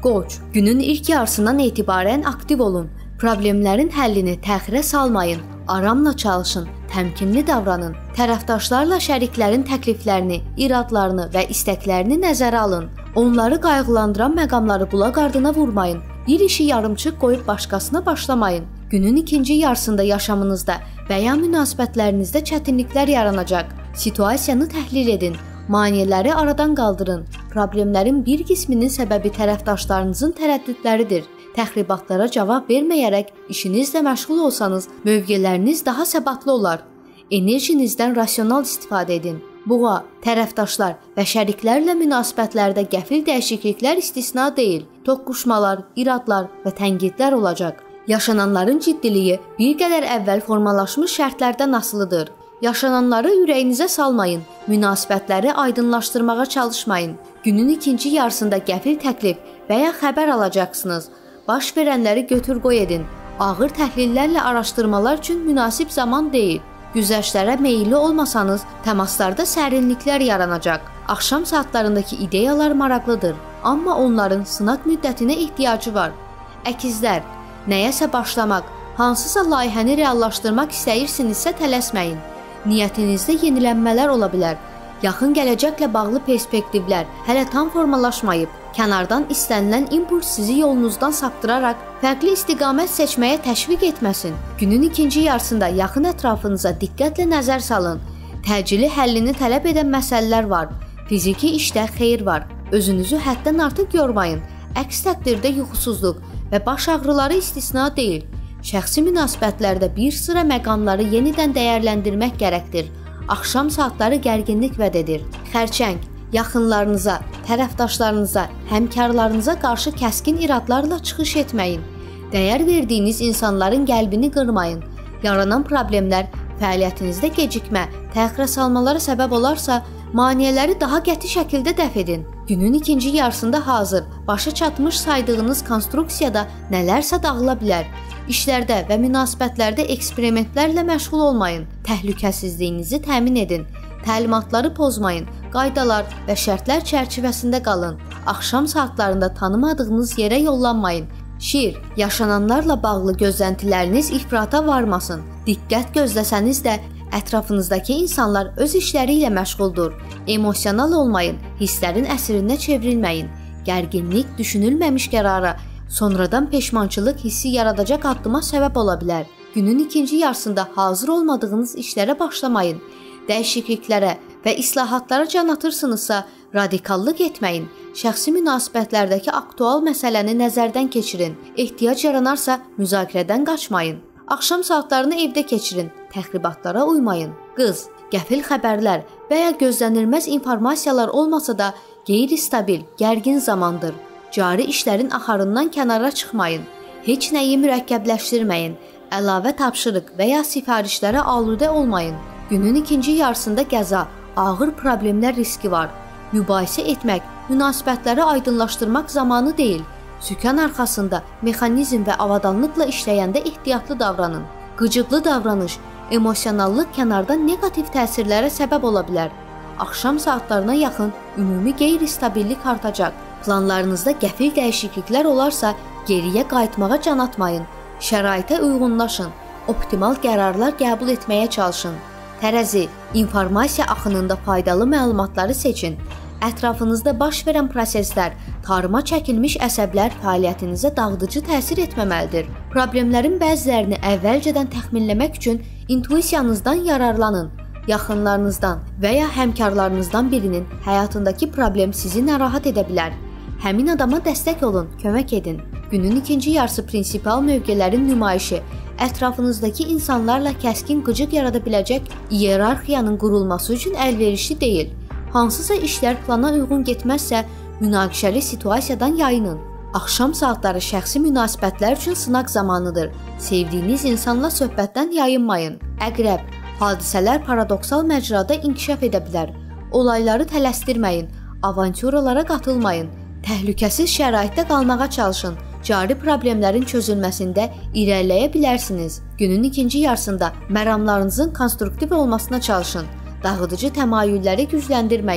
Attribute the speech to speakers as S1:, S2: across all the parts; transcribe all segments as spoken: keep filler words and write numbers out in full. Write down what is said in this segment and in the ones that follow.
S1: Qoç, günün ilk yarısından etibarən aktiv olun. Problemlərin həllini təxirə salmayın. Aramla çalışın, təmkinli davranın. Tərəfdaşlarla şəriklərin təkliflərini, iradlarını və istəklərini nəzərə alın. Onları qayğılandıran məqamları bulaq ardına vurmayın. Bir işi yarımçıq qoyub başqasına başlamayın. Günün ikinci yarısında yaşamınızda və ya münasibətlərinizdə çətinliklər yaranacaq. Situasiyanı təhlil edin. Maneələri aradan qaldırın. Problemlərin bir qisminin səbəbi tərəfdaşlarınızın tərəddüdləridir. Təxribatlara cavab verməyərək işinizlə məşğul olsanız, mövqeləriniz daha səbatlı olar. Enerjinizdən rasional istifadə edin. Buğa, tərəfdaşlar və şəriklərlə münasibətlərdə qəfil dəyişikliklər istisna deyil. Toqquşmalar, iradlar və tənqidlər olacaq. Yaşananların ciddiliyi bir qədər əvvəl formalaşmış şərtlərdən asılıdır. Yaşananları ürəyinizə salmayın, münasibətləri aydınlaşdırmağa çalışmayın. Günün ikinci yarısında qəfil təklif və ya xəbər alacaqsınız. Baş verənləri götür-qoy edin. Ağır təhlillərlə araşdırmalar üçün münasib zaman deyil. Güzəştlərə meyilli olmasanız, təmaslarda sərinliklər yaranacaq. Axşam saatlarındakı ideyalar maraqlıdır, amma onların sınaq müddətinə ehtiyacı var. Əkizlər, nəyəsə başlamaq, hansısa layihəni reallaşdırmaq istəyirsinizsə tələsməyin. Niyyətinizdə yenilənmələr ola bilər. Yaxın gələcəklə bağlı perspektivlər hələ tam formalaşmayıb. Kənardan istənilən impuls sizi yolunuzdan saptıraraq fərqli istiqamət seçməyə təşviq etməsin. Günün ikinci yarısında yaxın ətrafınıza diqqətlə nəzər salın. Təcili həllini tələb edən məsələlər var. Fiziki işdə xeyir var. Özünüzü həddən artıq yormayın. Əks təqdirdə yuxusuzluq və baş ağrıları istisna deyil. Şəxsi münasibətlərdə bir sıra məqamları yenidən dəyərləndirmək gərəkdir. Axşam saatları gərginlik vəd edir. Xərçəng, yaxınlarınıza, tərəfdaşlarınıza, həmkarlarınıza qarşı kəskin iradlarla çıxış etməyin. Dəyər verdiyiniz insanların qəlbini qırmayın. Yaranan problemlər fəaliyyətinizdə gecikmə, təxirə salmalara səbəb olarsa, maneələri daha qəti şəkildə dəf edin. Günün ikinci yarısında hazır, başa çatmış saydığınız konstruksiyada nələrsə dağıla bilər. İşlərdə və münasibətlərdə eksperimentlərlə məşğul olmayın. Təhlükəsizliyinizi təmin edin. Təlimatları pozmayın. Qaydalar və şərtlər çərçivəsində qalın. Axşam saatlarında tanımadığınız yerə yollanmayın. Şir, yaşananlarla bağlı gözləntiləriniz ifrata varmasın. Diqqət gözləsəniz də ətrafınızdakı insanlar öz işləri ilə məşğuldur. Emosional olmayın, hisslərin əsrinə çevrilməyin. Gərginlik düşünülməmiş qərara, sonradan peşmançılıq hissi yaradacaq addıma səbəb ola bilər. Günün ikinci yarısında hazır olmadığınız işlərə başlamayın. Dəyişikliklərə və islahatlara can atırsınızsa, radikallıq etməyin. Şəxsi münasibətlərdəki aktual məsələni nəzərdən keçirin. Ehtiyac yaranarsa müzakirədən qaçmayın. Axşam saatlarını evdə keçirin. Təxribatlara uymayın. Qız, qəfil xəbərlər və ya gözlənilməz informasiyalar olmasa da qeyri-stabil, gərgin zamandır. Cari işlərin axarından kənara çıxmayın. Heç nəyi mürəkkəbləşdirməyin. Əlavə tapşırıq və ya sifarişlərə aludə olmayın. Günün ikinci yarısında qəza, ağır problemlər riski var. Mübahisə etmək, münasibətləri aydınlaşdırmaq zamanı deyil. Sükan arxasında mexanizm və avadanlıqla işləyəndə ehtiyatlı davranın. Qıcıqlı davranış, emosionallıq kənardan neqativ təsirlərə səbəb ola bilər. Axşam saatlarına yaxın ümumi qeyri-stabillik artacaq. Planlarınızda qəfil dəyişikliklər olarsa, geriyə qayıtmağa can atmayın. Şəraitə uyğunlaşın. Optimal qərarlar qəbul etməyə çalışın. Tərəzi, informasiya axınında faydalı məlumatları seçin. Ətrafınızda baş verən proseslər, tarıma çəkilmiş əsəblər fəaliyyətinizə dağıdıcı təsir etməməlidir. Problemlərin bəzilərini əvvəlcədən təxminləmək üçün intuisiyanızdan yararlanın. Yaxınlarınızdan və ya həmkarlarınızdan birinin həyatındakı problem sizi narahat edə bilər. Həmin adama dəstək olun, kömək edin. Günün ikinci yarısı prinsipal mövqələrin nümayişi, ətrafınızdakı insanlarla kəskin qıcıq yarada biləcək iyerarxiyanın qurulması üçün əlverişli deyil. Hansısa işlər plana uyğun getməzsə, münaqişəli situasiyadan yayının. Axşam saatları şəxsi münasibətlər üçün sınaq zamanıdır. Sevdiyiniz insanla söhbətdən yayınmayın. Əqrəb, hadisələr paradoksal məcrada inkişaf edə bilər. Olayları tələsdirməyin, avanturalara qatılmayın. Təhlükəsiz şəraitdə qalmağa çalışın. Cari problemlərin çözülməsində irəliləyə bilərsiniz. Günün ikinci yarısında məramlarınızın konstruktiv olmasına çalışın. Dağıdıcı təmayülləri gücləndirməyin.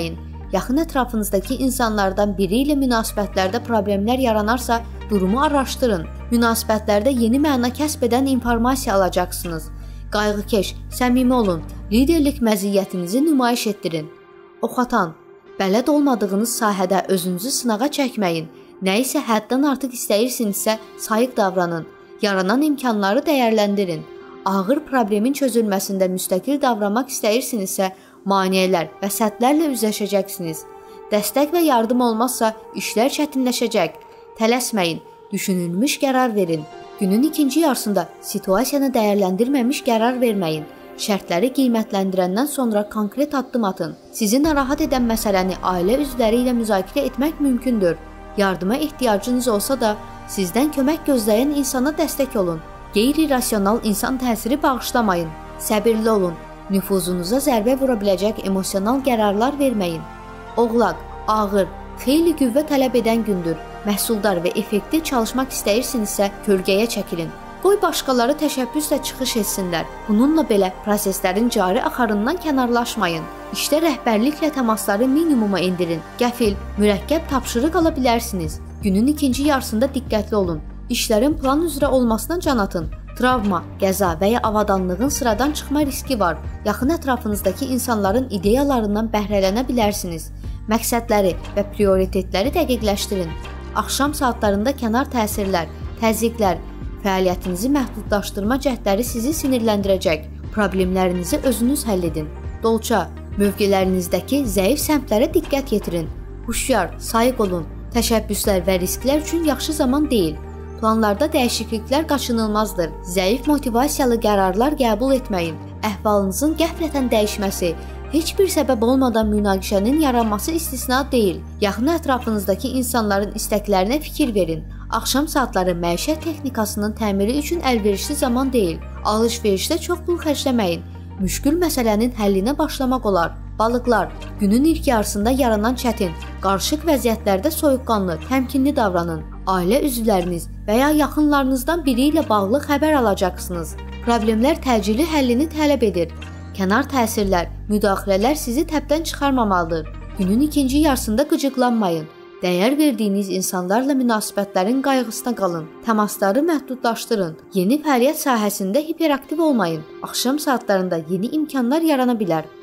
S1: Yaxın ətrafınızdakı insanlardan biri ilə münasibətlərdə problemlər yaranarsa, durumu araşdırın. Münasibətlərdə yeni məna kəsb edən informasiya alacaqsınız. Qayğıkeş, səmimi olun, liderlik məziyyətinizi nümayiş etdirin. Oxatan, bələd olmadığınız sahədə özünüzü sınağa çəkməyin. Nə isə həddən artıq istəyirsinizsə, sayıq davranın. Yaranan imkanları dəyərləndirin. Ağır problemin çözülməsində müstəqil davranmaq istəyirsinizsə, maneələr və səddlərlə üzləşəcəksiniz. Dəstək və yardım olmazsa, işlər çətinləşəcək. Tələsməyin, düşünülmüş qərar verin. Günün ikinci yarısında situasiyanı dəyərləndirməmiş qərar verməyin. Şərtləri qiymətləndirəndən sonra konkret addım atın. Sizi narahat edən məsələni ailə üzvləri ilə müzakirə etmək mümkündür. Yardıma ehtiyacınız olsa da, sizdən kömək gözləyən insana dəstək olun. Qeyri-rasional insan təsiri bağışlamayın. Səbirli olun. Nüfuzunuza zərbə vura biləcək emosional qərarlar verməyin. Oğlaq, ağır, xeyli qüvvə tələb edən gündür. Məhsuldar və effektiv çalışmaq istəyirsinizsə, kölgəyə çəkilin. Qoy başqaları təşəbbüslə çıxış etsinlər. Bununla belə proseslərin cari axarından kənarlaşmayın. İşdə rəhbərliklə təmasları minimuma endirin. Qəfil, mürəkkəb tapşırıq ala bilərsiniz. Günün ikinci yarısında diqqətli olun. İşlərin plan üzrə olmasına can atın. Travma, qəza və ya avadanlığın sıradan çıxma riski var. Yaxın ətrafınızdakı insanların ideyalarından bəhrələnə bilərsiniz. Məqsədləri və prioritetləri dəqiqləşdirin. Axşam saatlarında kənar təsirlər, təzyiqlər, fəaliyyətinizi məhdudlaşdırma cəhdləri sizi sinirləndirəcək. Problemlərinizi özünüz həll edin. Dolça, mövqelərinizdəki zəif səmtlərə diqqət yetirin. Huşyar, sayıq olun. Təşəbbüslər və risklər üçün yaxşı zaman deyil. Planlarda dəyişikliklər qaçınılmazdır. Zəif motivasiyalı qərarlar qəbul etməyin. Əhvalınızın qəflətən dəyişməsi, heç bir səbəb olmadan münaqişənin yaranması istisna deyil. Yaxın ətrafınızdakı insanların istəklərinə fikir verin. Axşam saatları məişət texnikasının təmiri üçün əlverişli zaman deyil. Alış-verişdə çox pul xərcləməyin. Müşkül məsələnin həllinə başlamaq olar. Balıqlar, günün ilk yarısında yaranan çətin, qarışıq vəziyyətlərdə soyuqqanlı, təmkinli davranın. Ailə üzvləriniz və ya yaxınlarınızdan biri ilə bağlı xəbər alacaqsınız. Problemlər təcili həllini tələb edir. Kənar təsirlər, müdaxilələr sizi təbdən çıxarmamalıdır. Günün ikinci yarısında qıcıqlanmayın. Dəyər verdiyiniz insanlarla münasibətlərin qayğısına qalın. Təmasları məhdudlaşdırın. Yeni fəaliyyət sahəsində hiperaktiv olmayın. Axşam saatlarında yeni imkanlar yarana bilər.